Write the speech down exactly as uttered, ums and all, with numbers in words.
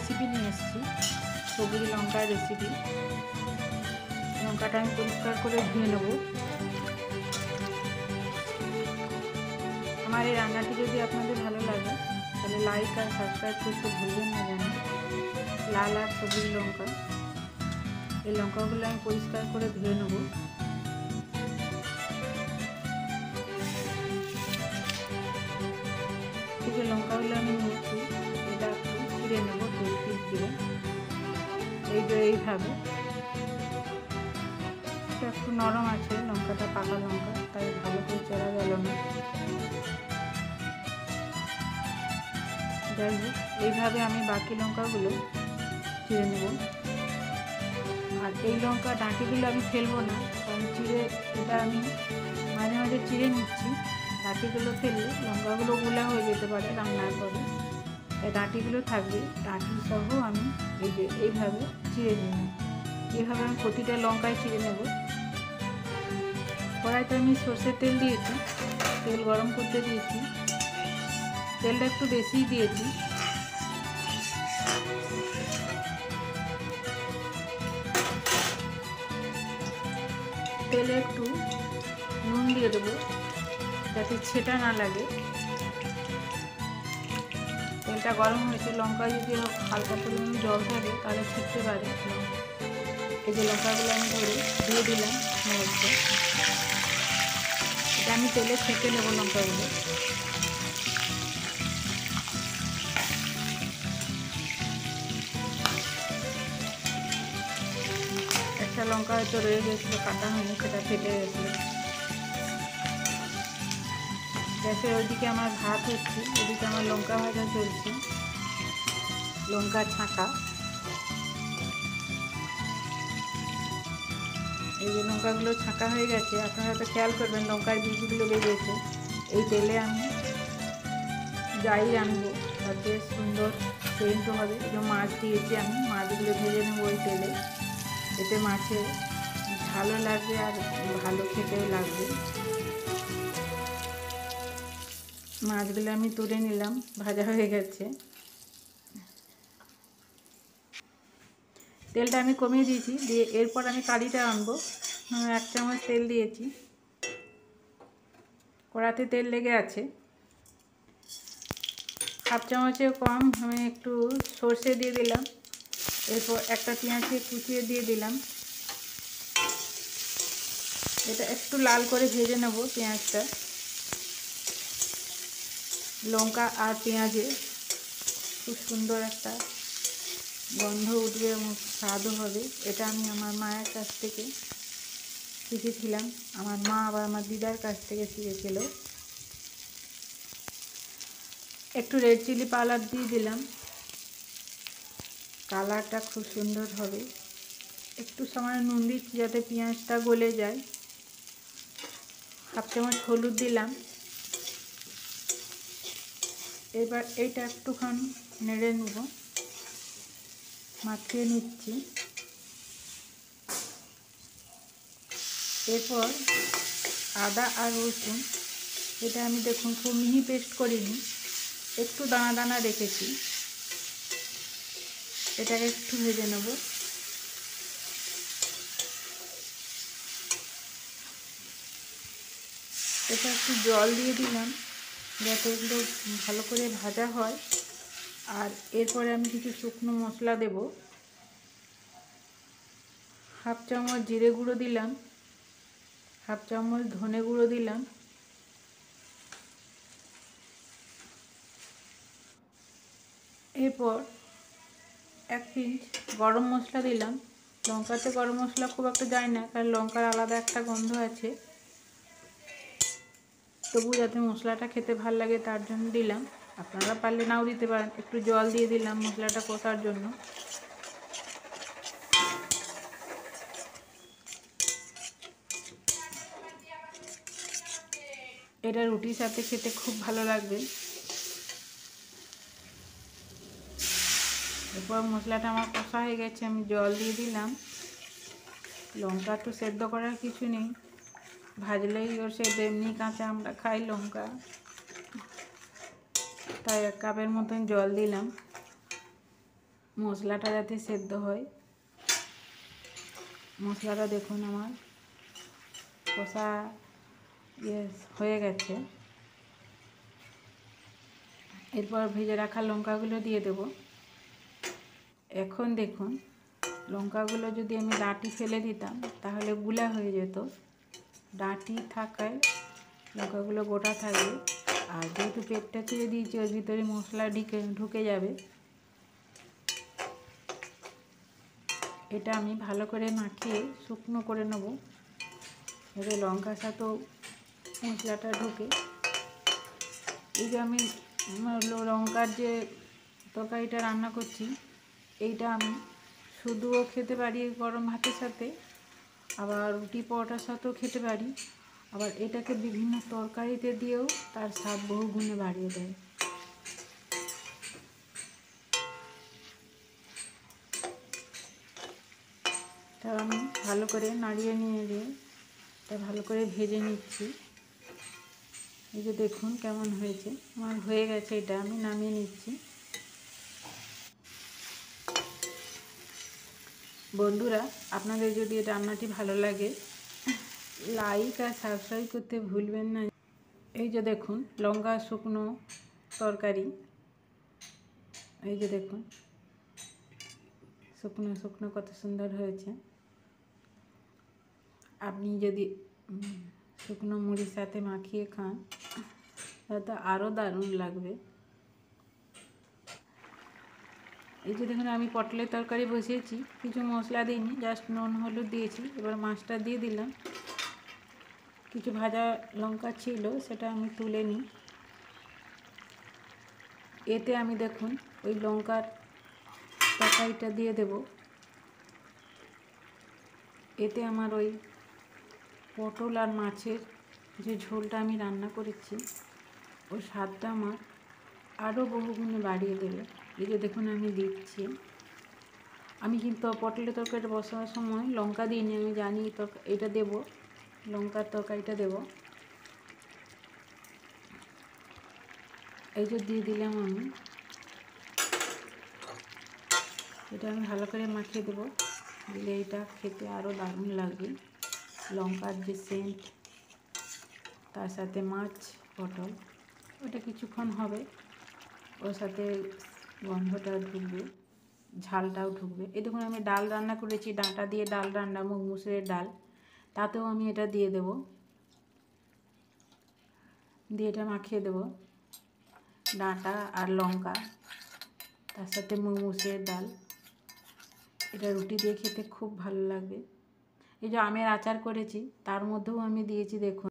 Recipe নিয়ে এসেছি, সবুজ লঙ্কার রেসিপি। লঙ্কাটা আমি পরিষ্কার করে ধুয়ে নেব। আমার এই রান্নাটি যদি আপনাদের ভালো লাগে তাহলে লাইক আর সাবস্ক্রাইব করতে ভুলবেন না যেন। লাল আর সবুজ লঙ্কা, এই লঙ্কাগুলো আমি পরিষ্কার করে ধুয়ে নেব। এই যে লঙ্কাগুলো আমি নিয়েছি, এটা একটু ছিঁড়ে নেব টুথপিক দিয়ে। এই যে এইভাবে, এটা একটু নরম আছে লঙ্কাটা, পাকা লঙ্কা, তাই ভালো করে চেরা গেল না। যাই হোক, এইভাবে আমি বাকি লঙ্কাগুলো চিড়ে নেব। আর এই লঙ্কা ডাঁটিগুলো আমি ফেলবো না, কারণ চিড়ে এটা আমি মাঝে মাঝে চিড়ে নিচ্ছি। ডাঁটিগুলো ফেললে লঙ্কাগুলো গুলা হয়ে যেতে পারে রান্নার পরে, এই ডাঁটিগুলো থাকবে। ডাঁটি সহ আমি এই যে এইভাবে চিড়ে নিব। এইভাবে আমি প্রতিটা লঙ্কায় চিড়ে নেব। কড়াইতে আমি সর্ষের তেল দিয়েছি, তেল গরম করতে দিয়েছি। তেলটা একটু বেশিই দিয়েছি। তেলে একটু নুন দিয়ে দেবো যাতে ছেটা না লাগে। তেলটা গরম হয়েছে, লঙ্কা যদি হালকা পরিমাণে জল থাকে তাহলে ছিটতে পারে। এই যে লঙ্কাগুলো আমি ধরে দিয়ে দিলাম মধ্যে, এটা আমি তেলে ছেঁকে নেবো লঙ্কাগুলো। একটা লঙ্কা হয়তো রয়ে গেছিলো কাটা হয়নি, সেটা ফেটে গেছিলো। গ্যাসের ওইদিকে আমার ভাত হচ্ছে, ওদিকে আমার লঙ্কা ভাজা চলছে, লঙ্কা ছাঁকা। এই যে লঙ্কাগুলো ছাঁকা হয়ে গেছে, আপনারা তো খেয়াল করবেন লঙ্কার বীজগুলো বেরিয়েছে। এই তেলে আমি যাই রাখবো তাতে সুন্দর সেন্ট হবে। এই মাছ দিয়েছি আমি, মাছগুলো ভেজে নেবো ওই তেলে। এতে মাছের ভালো লাগবে আর ভালো খেতেও লাগবে। মাছগুলো আমি তুলে নিলাম, ভাজা হয়ে গেছে। তেলটা আমি কমিয়ে দিয়েছি, দিয়ে এরপর আমি কারিটা আনবো। এক চামচ তেল দিয়েছি, কড়াতে তেল লেগে আছে। হাফ চামচের কম আমি একটু সর্ষে দিয়ে দিলাম। এরপর একটা পেঁয়াজকে কুচিয়ে দিয়ে দিলাম। এটা একটু লাল করে ভেজে নেব পেঁয়াজটা। লঙ্কা আর পেঁয়াজে খুব সুন্দর একটা গন্ধ উঠবে এবং স্বাদও হবে। এটা আমি আমার মায়ের কাছ থেকে শিখেছিলাম, আমার মা আবার আমার দিদার কাছ থেকে শিখেছিল। একটু রেড চিলি পাউডার দিয়ে দিলাম, কালারটা খুব সুন্দর হবে। একটু সামান্য নুন দিচ্ছি যাতে পেঁয়াজটা গলে যায়। হাফ চামচ হলুদ দিলাম। এবার এইটা একটুখানি নেড়ে নেব, মাখিয়ে নিচ্ছি। এরপর আদা আর রসুন, এটা আমি দেখুন খুব মিহি পেস্ট করিনি, একটু দানা দানা রেখেছি। এটাকে একটু ভেজে নেব। এটা একটু জল দিয়ে দিলাম যাতে এগুলো ভালো করে ভাজা হয়। আর এরপরে আমি কিছু শুকনো মশলা দেব। হাফ চামচ জিরে গুঁড়ো দিলাম, হাফ চামচ ধনে গুঁড়ো দিলাম, এরপর এক পিঞ্চ গরম মশলা দিলাম। লঙ্কাতে গরম মশলা খুব একটা যায় না, কারণ লঙ্কার আলাদা একটা গন্ধ আছে, তবু যাতে মশলাটা খেতে ভাল লাগে তার জন্য দিলাম। আপনারা পারলে নাও দিতে পারেন। একটু জল দিয়ে দিলাম মশলাটা কষার জন্য। এটা রুটির সাথে খেতে খুব ভালো লাগবে। এরপর মশলাটা আমার কষা হয়ে গেছে, আমি জল দিয়ে দিলাম। লঙ্কা তো সেদ্ধ করার কিছু নেই, ভাজলেই ওর সেদ্ধ, এমনি কাঁচা আমরা খাই লঙ্কা, তাই এক কাপের মতন জল দিলাম। মশলাটা যাতে সেদ্ধ হয়। মশলাটা দেখুন আমার কষা ইয়ে হয়ে গেছে। এরপর ভেজে রাখা লঙ্কাগুলো দিয়ে দেব। এখন দেখুন লঙ্কাগুলো যদি আমি ডাঁটি ফেলে দিতাম তাহলে গুলা হয়ে যেত। ডাঁটি থাকায় লঙ্কাগুলো গোটা থাকবে, আর যেহেতু পেটটা চিড়ে দিয়েছি ওর ভিতরে মশলা ঢুকে ঢুকে যাবে। এটা আমি ভালো করে মাখিয়ে শুকনো করে নেব, যাতে লঙ্কার সাথেও মশলাটা ঢুকে। এই যে আমি লঙ্কার যে তরকারিটা রান্না করছি, এইটা আমি শুধুও খেতে পারি গরম ভাতের সাথে, আবার রুটি পরোটার সাথেও খেতে পারি, আবার এটাকে বিভিন্ন তরকারিতে দিয়েও তার স্বাদ বহু গুণে বাড়িয়ে দেয়। তা আমি ভালো করে নাড়িয়ে নিয়ে দিয়ে এটা ভালো করে ভেজে নিচ্ছি। এই যে দেখুন কেমন হয়েছে, আমার হয়ে গেছে, এটা আমি নামিয়ে নিচ্ছি। বন্ধুরা, আপনাদের যদি এই রান্নাটি ভালো লাগে লাইক আর সাবস্ক্রাইব করতে ভুলবেন না। এই যে দেখুন লঙ্কা শুকনো তরকারি, এই যে দেখুন শুকনো শুকনো কত সুন্দর হয়েছে। আপনি যদি শুকনো মুড়ির সাথে মাখিয়ে খান তাহলে তো আরও দারুণ লাগবে। এই যে দেখুন আমি পটলের তরকারি বসিয়েছি, কিছু মশলা দিইনি, জাস্ট নুন হলুদ দিয়েছি। এবার মাছটা দিয়ে দিলাম। কিছু ভাজা লঙ্কা ছিল সেটা আমি তুলে নিই। এতে আমি দেখুন ওই লঙ্কার তরকারিটা দিয়ে দেব। এতে আমার ওই পটল আর মাছের যে ঝোলটা আমি রান্না করেছি ওই স্বাদটা আমার আরও বহুগুণে বাড়িয়ে দেবে। এই যে দেখুন আমি দিচ্ছি। আমি কিন্তু পটলের তরকারিটা বসানোর সময় লঙ্কা দিইনি, আমি জানি এটা দেব, লঙ্কার তরকারিটা দেব। এই যে দিয়ে দিলাম আমি, এটা আমি ভালো করে মাখিয়ে দেবো, দিলে এটা খেতে আরও দারুণ লাগবে। লঙ্কার যে সেন্ট, তার সাথে মাছ পটল, ওটা কিছুক্ষণ হবে, ওর সাথে গন্ধটা ঢুকবে, ঝালটাও ঢুকবে। এই দেখুন আমি ডাল রান্না করেছি, ডাঁটা দিয়ে ডাল রান্না, মুগ মুসুরের ডাল, তাতেও আমি এটা দিয়ে দেব, দিয়ে এটা মাখিয়ে দেব। ডাঁটা আর লঙ্কা, তার সাথে মুগ মুসুরের ডাল, এটা রুটি দিয়ে খেতে খুব ভালো লাগবে। এই যে আমের আচার করেছি তার মধ্যেও আমি দিয়েছি দেখুন।